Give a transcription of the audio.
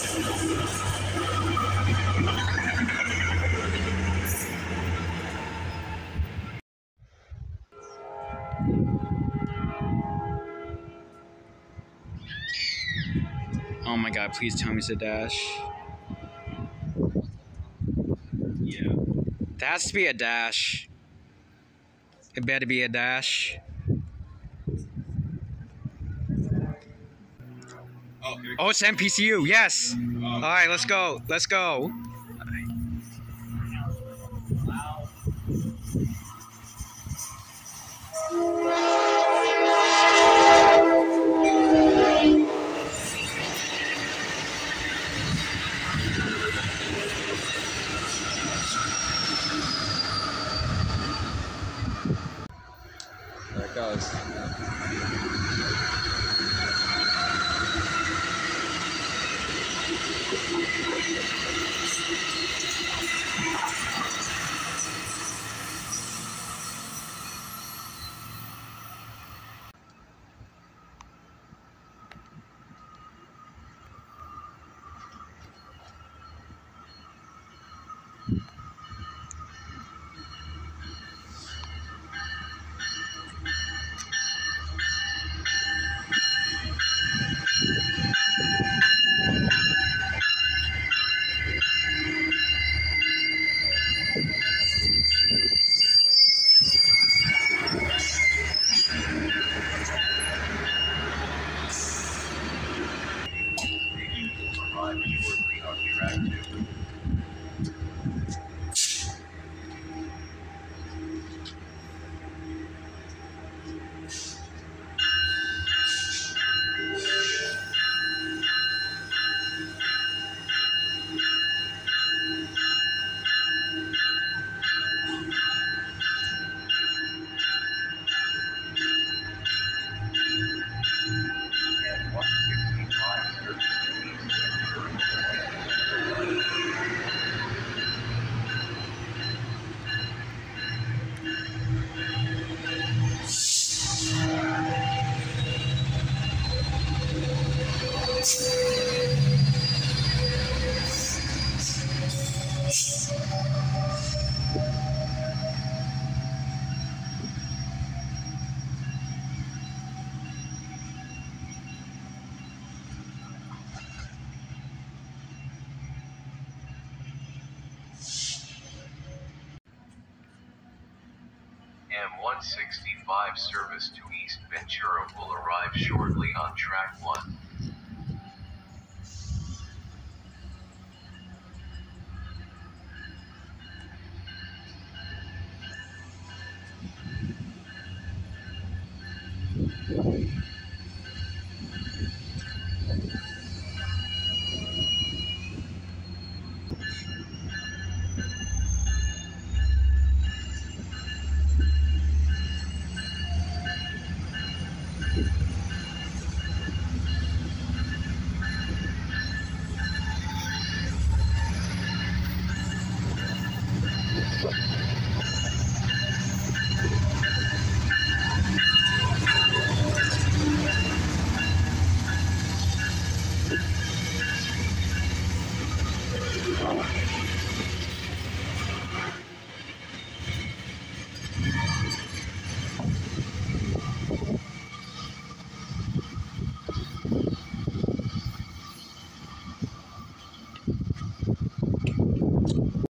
Oh my god, please tell me it's a dash. Yeah. There has to be a dash. It better be a dash. Oh, it's NPCU, yes! Alright, let's go. Let's go. There it goes. M165 service to East Ventura will arrive shortly on track 1.